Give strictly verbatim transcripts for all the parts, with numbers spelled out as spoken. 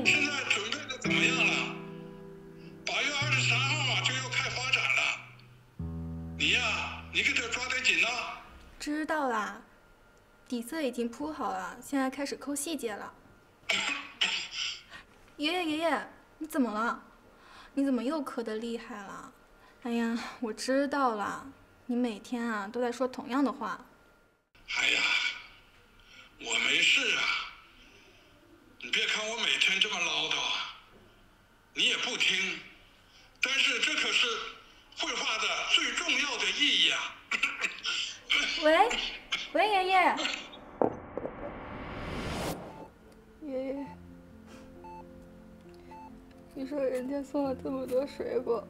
现在准备的怎么样了？八月二十三号啊就要开发展了。你呀，你可得抓得紧呐。 知道啦，底色已经铺好了，现在开始抠细节了。爷爷爷爷，你怎么了？你怎么又咳得厉害了？哎呀，我知道了，你每天啊都在说同样的话。 哎呀，我没事啊。你别看我每天这么唠叨啊，你也不听。但是这可是绘画的最重要的意义啊。 喂，喂，爷爷。爷爷，你说人家送了这么多水果，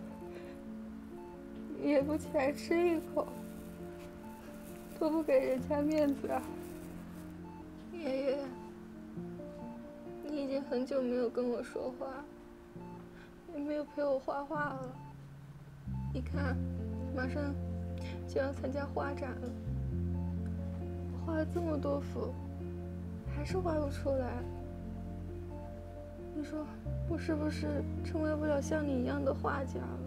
你也不起来吃一口，多不给人家面子啊！爷爷，你已经很久没有跟我说话，也没有陪我画画了。你看，马上就要参加画展了，我画了这么多幅，还是画不出来。你说我是不是成为不了像你一样的画家了？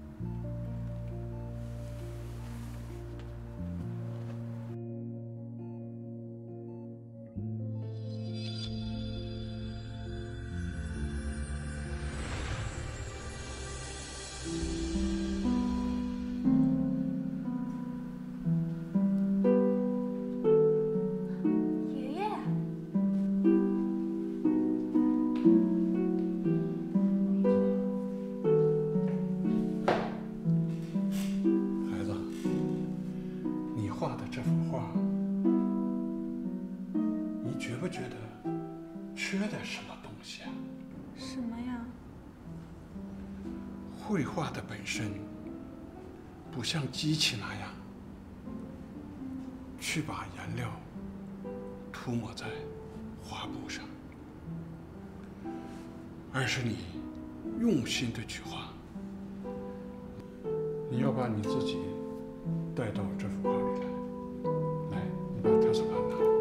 绘画的本身不像机器那样去把颜料涂抹在画布上，而是你用心的去画。你要把你自己带到这幅画里来。来，你把特色盘拿来。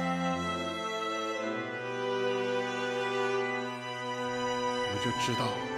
我就知道